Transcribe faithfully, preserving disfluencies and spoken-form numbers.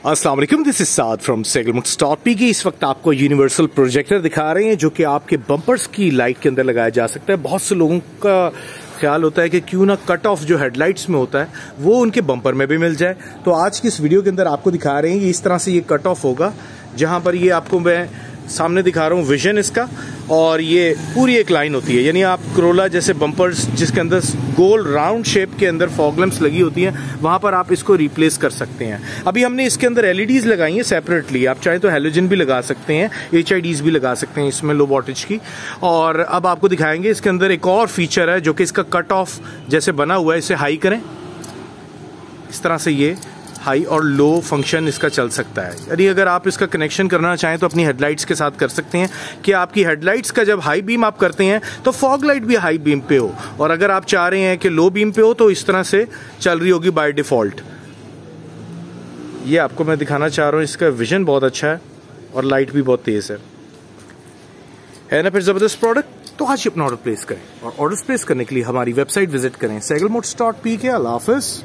अस्सलाम वालेकुम, this is Saad from Sehgal motors dot P K. इस वक्त आपको यूनिवर्सल प्रोजेक्टर दिखा रहे हैं जो कि आपके बम्पर्स की लाइट के अंदर लगाया जा सकता है। बहुत से लोगों का ख्याल होता है कि क्यों ना कट ऑफ जो हेडलाइट्स में होता है वो उनके बम्पर में भी मिल जाए। तो आज की इस वीडियो के अंदर आपको दिखा रहे हैं कि इस तरह से ये कट ऑफ होगा, जहां पर ये आपको मैं सामने दिखा रहा हूँ विजन इसका, और ये पूरी एक लाइन होती है। यानी आप क्रोला जैसे बम्पर्स जिसके अंदर गोल राउंड शेप के अंदर फॉग लैंप्स लगी होती हैं, वहां पर आप इसको रिप्लेस कर सकते हैं। अभी हमने इसके अंदर एलईडीज लगाई हैं सेपरेटली, आप चाहे तो हेलोजन भी लगा सकते हैं, एच आई डीज भी लगा सकते हैं इसमें लो वोल्टेज की। और अब आपको दिखाएंगे इसके अंदर एक और फीचर है जो कि इसका कट ऑफ जैसे बना हुआ है, इसे हाई करें, इस तरह से ये हाई और लो फंक्शन इसका चल सकता है। यानी अगर आप इसका कनेक्शन करना चाहें तो अपनी हेडलाइट्स के साथ कर सकते हैं कि आपकी हेडलाइट्स का जब हाई बीम आप करते हैं तो फॉग लाइट भी हाई बीम पे हो, और अगर आप चाह रहे हैं कि लो बीम पे हो तो इस तरह से चल रही होगी बाय डिफॉल्ट। ये आपको मैं दिखाना चाह रहा हूँ, इसका विजन बहुत अच्छा है और लाइट भी बहुत तेज है है ना। फिर जबरदस्त प्रोडक्ट, तो आज अपना ऑर्डर प्लेस करें, और ऑर्डर प्लेस करने के लिए हमारी वेबसाइट विजिट करें सेगल मोटर्स डॉट पी के। अल्लाह हाफिज।